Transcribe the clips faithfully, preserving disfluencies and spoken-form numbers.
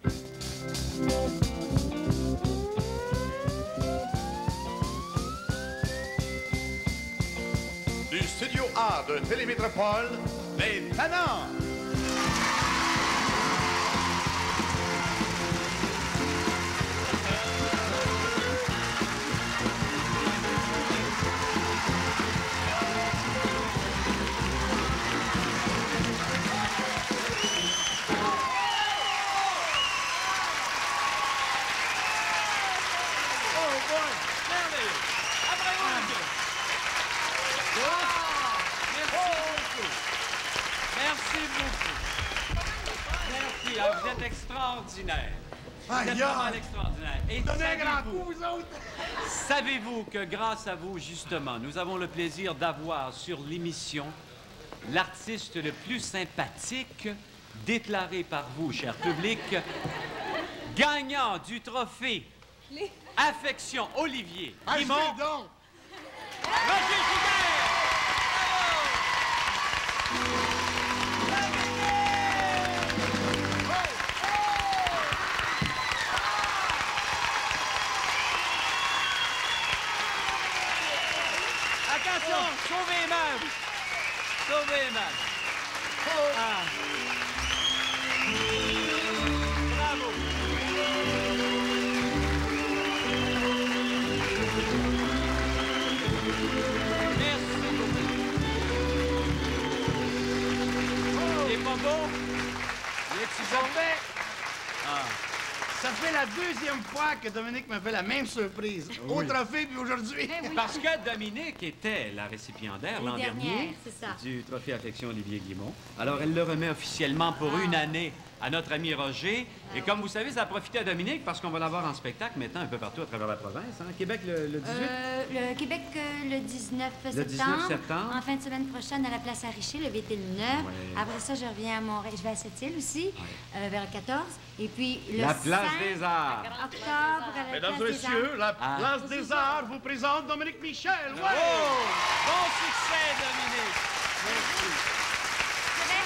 Du studio A de Télémétropole, les Tannants. Vous êtes extraordinaire. Vous Aïe, êtes aïe. vraiment extraordinaire. Et Donnez un grand savez-vous- coup, vous autres. Savez-vous que grâce à vous, justement, nous avons le plaisir d'avoir sur l'émission l'artiste le plus sympathique déclaré par vous, cher public, gagnant du trophée Affection Olivier Ah, je Guimond, fais donc. Roger Giguère. Attention, sauvez les meubles. Sauvez les meubles. Ah. Bravo. Merci beaucoup. C'est pas beau? Il est-tu Ça bon? fait, Ah. ça fait la deuxième fois que Dominique me fait la même surprise. Au trophée, puis aujourd'hui. Parce que Dominique était la récipiendaire l'an L'année dernier dernière, c'est ça. du trophée Affection Olivier Guimond. Alors, elle le remet officiellement pour une année à notre ami Roger. Et comme vous savez, ça a profité à Dominique parce qu'on va l'avoir en spectacle maintenant un peu partout à travers la province. Hein? Québec le, le dix-huit. Euh, le Québec euh, le dix-neuf septembre. Le dix-neuf septembre. En fin de semaine prochaine à la place Richer, le huit et le neuf. Ouais. Après ça, je reviens à Montréal. Je vais à Sept-Îles aussi, euh, vers le quatorze. Et puis le La place cinq des Arts. octobre à la Mesdames place et des Arts. messieurs, la Ah. place des Arts vous présente Dominique Michel. Ouais. Oh! Bon succès, Dominique! Merci. Je vais...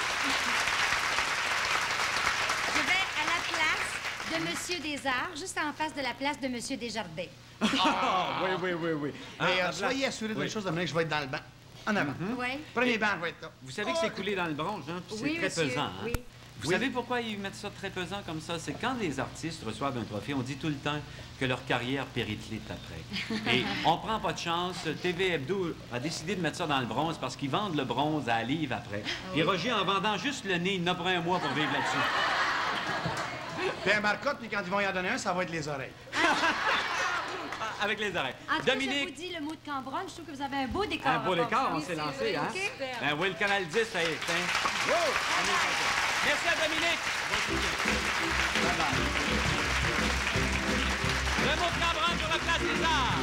Je vais à la place de Monsieur des Arts, juste en face de la place de Monsieur Desjardins. Ah, oui, oui, oui, oui. Mais Ah, euh, la soyez place- assurés oui. d'une chose, Dominique, je vais être dans le banc. En avant. Oui. Premier banc, je vais être là. Vous savez que c'est coulé dans le bronze, hein? puis Oui, c'est très monsieur, pesant. Hein? oui. Vous Oui. savez pourquoi ils mettent ça très pesant comme ça? C'est quand les artistes reçoivent un trophée, on dit tout le temps que leur carrière périclite après. Et on prend pas de chance. T V Hebdo a décidé de mettre ça dans le bronze parce qu'ils vendent le bronze à livre après. Et Roger, en vendant juste le nez, il en a pour un mois pour vivre là-dessus. Puis un marcotte, puis quand ils vont y en donner un, ça va être les oreilles. Ah, avec les oreilles. En tout cas, je vous Dominique, dis le mot de Cambronne. Je trouve que vous avez un beau décor. un beau à décor, part on ça. s'est Oui, lancé, c'est hein? vrai. OK. Ben oui, le canal dix, ça y est éteint. Merci à Dominique. Bye bye. Le mot de Cambronne sur la place des Arts.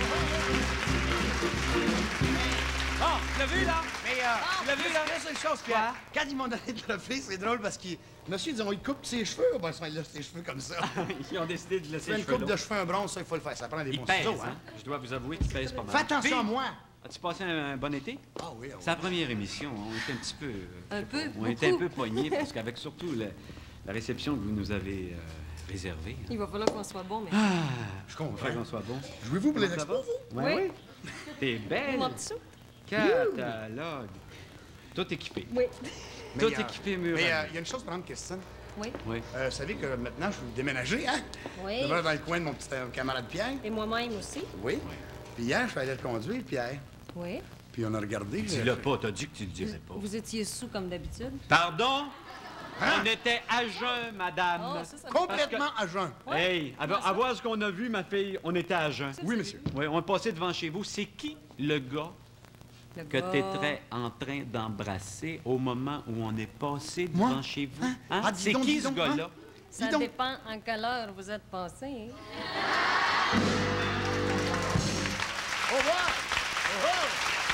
Oh, tu l'as vu, là? Mais, euh, Tu l'as vu, là? la seule chose, Quoi? que, quand ils m'ont donné le trophée, c'est drôle parce que monsieur, ils ont il coupe ses cheveux. Ben, ça, il laisse ses cheveux comme ça. Ils ont décidé de laisser C'est les une cheveux coupe longs. de cheveux, un bronze, ça, il faut le faire. Ça prend des Il bons pèse, ciseaux, hein? hein. Je dois vous avouer qu'il pèse pas mal. Fais attention à Puis, moi. as-tu passé un, un bon été? Ah oui, ah oui. C'est la première émission. On était un petit peu... euh, je Un sais peu, pas, On était un beaucoup. peu poignés parce qu'avec surtout le- la réception que vous nous avez euh, réservée. hein. Il va falloir qu'on soit bon, mais... Ah, Je il faut comprends. qu'on soit bon. Jouez-vous pour les Comment ça expos, va? vous? Ouais, Oui. oui. T'es belle. Mon petit sou? Catalogue. Tout équipé. Oui. Tout Mais, euh, équipé mur Mais à euh, mur. il y a une chose, par exemple, Christine. Oui. Oui. Euh, vous savez que maintenant, je suis déménager, hein? Oui. Je vais dans le coin de mon petit euh, camarade Pierre. Et moi-même aussi. Oui. Puis hier, je suis allé le conduire, Pierre. Oui. Puis on a regardé. Tu euh, l'as pas, t'as dit que tu le dirais pas. Vous étiez sous comme d'habitude. Pardon? Hein? On était à jeun, madame. Oh, ça, ça me- Complètement à jeun. Hey, à, à voir ce qu'on a vu, ma fille, on était à jeun. Oui, monsieur. Oui, on est passé devant chez vous. C'est qui le gars Le que gars- tu étais en train d'embrasser au moment où on est passé Moi? devant chez vous? Hein? Hein? Ah, dis C'est donc, qui dis ce donc, gars-là? hein? Ça Dis donc. dépend en quelle heure vous êtes passé. Hein? Au revoir. Oh,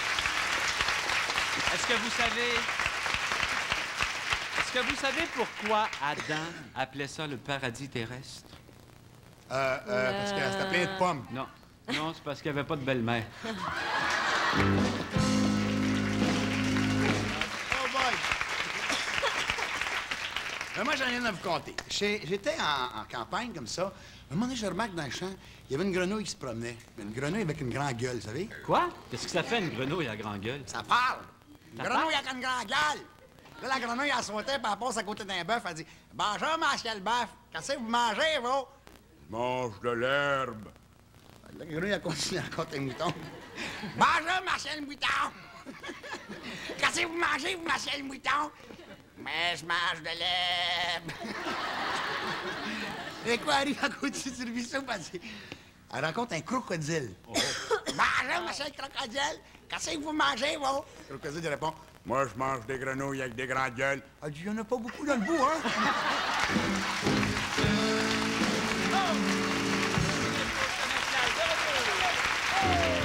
Est-ce que vous savez... Est-ce que vous savez pourquoi Adam appelait ça le paradis terrestre? oh. Euh, euh, parce que c'était plein de pommes. Non. Non, c'est parce qu'il n'y avait pas de belle-mère. Oh boy. Ben, moi, j'en ai une à vous compter. J'ai- J'étais en, en campagne, comme ça. Un moment donné, je remarque dans le champ, il y avait une grenouille qui se promenait. Mais une grenouille avec une grande gueule, vous savez? Quoi? Qu'est-ce que ça fait, une grenouille à grande gueule? Ça parle! Une Ça grenouille parle? avec une grande gueule! Là, la grenouille, elle sautait, puis elle passe à côté d'un bœuf, elle dit « Bonjour, monsieur le bœuf, qu'est-ce que vous mangez, vous? »« Je mange de l'herbe. » La grenouille, elle continue à compter les moutons. « Bonjour, monsieur le mouton! Qu'est-ce que vous mangez, vous, monsieur le mouton? »« Mais je mange de l'herbe. » Et quoi, elle arrive à côté du ruisseau, puis elle dit- elle rencontre un crocodile. Oh. Bonjour, monsieur le crocodile, qu'est-ce que vous mangez, vous? Le crocodile il répond « Moi, je mange des grenouilles avec des grandes gueules. » Elle dit « Il n'y en a pas beaucoup dans le bout, hein? » Oh!